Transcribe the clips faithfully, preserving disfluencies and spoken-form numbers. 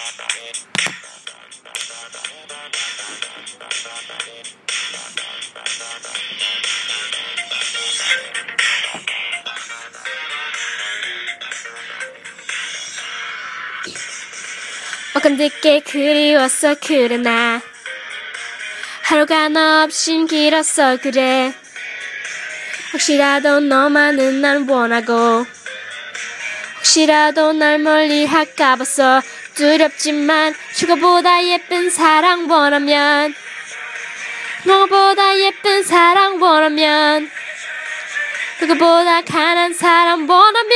어감듣게 그리웠어 그래 나 하루가 너 없인 길었어 그래 혹시라도 너만은 날 원하고 혹시라도 날 멀리 할까 봐서 두렵지만 저거보다 예쁜 사랑 원하면 너보다 예쁜 사랑 원하면 그거보다 강한 사람 원하면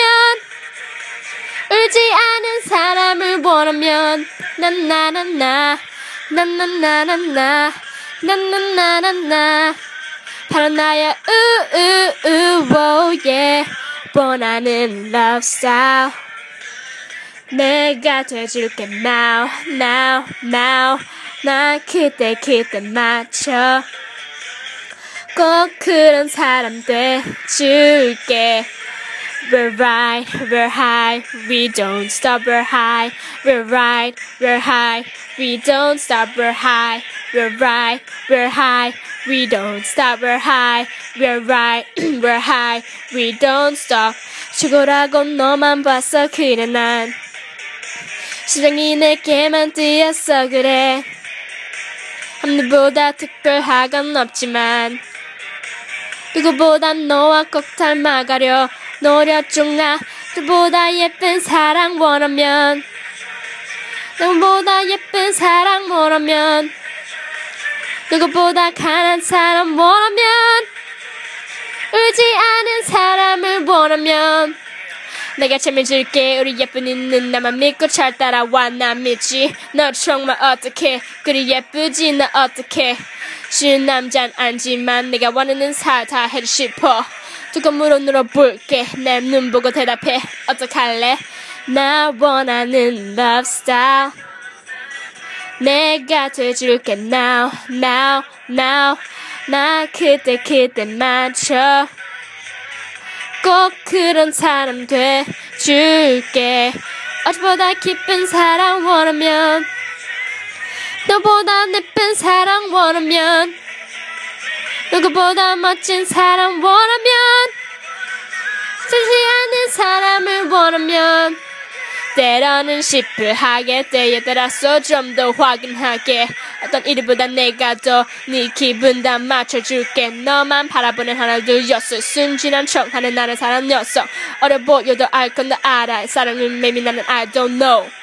울지 않은 사람을 원하면 난나나나 난나나나나 난나나나나 바로 나야 우우우 yeah 원하는 love style 내가 돼줄게 now now now 나 그때 그때 맞춰 꼭 그런 사람 돼줄게 We're right, we're high, we don't stop, we're high. We're right, we're high, we don't stop, we're high. We're right, we're high, we don't stop, we're high. We're right, we're high, we don't stop. 최고라고 너만 봤어 그래 난 시장이 내게만 뜨였어 그래 하늘보다 특별하건 없지만 누구보다 너와 꼭 닮아가려 노력 중 나 너보다 예쁜 사랑 원하면 너보다 예쁜 사랑 원하면 누구보다 강한 사람 원하면 울지 않은 사람을 원하면 내가 참여줄게 우리 예쁜 있는 나만 믿고 잘 따라와 나 믿지 너 정말 어떡해 그리 예쁘지 너 어떡해 쉬운 남잔 아니지만 내가 원하는 사 다 해주고 싶어 두꺼물로 눌러볼게 내 눈 보고 대답해 어떡할래 나 원하는 love style 내가 돼줄게 now now now 나 그때 그때 맞춰 꼭 그런 사람 돼줄게 어제보다 깊은 사랑 원하면 너보다 예쁜 사랑 원하면 누구보다 멋진 사람 원하면 쓰지 않는 사람을 원하면 때로는 시프하게 때에 따라서 좀 더 확인하게 어떤 일보다 내가 더 네 기분 다 맞춰줄게 너만 바라보는 하나 둘였어 순진한 척하는 나는 사람 녀석 어려 보여도 알 건 다 알아 사랑을 매미 나는 I don't know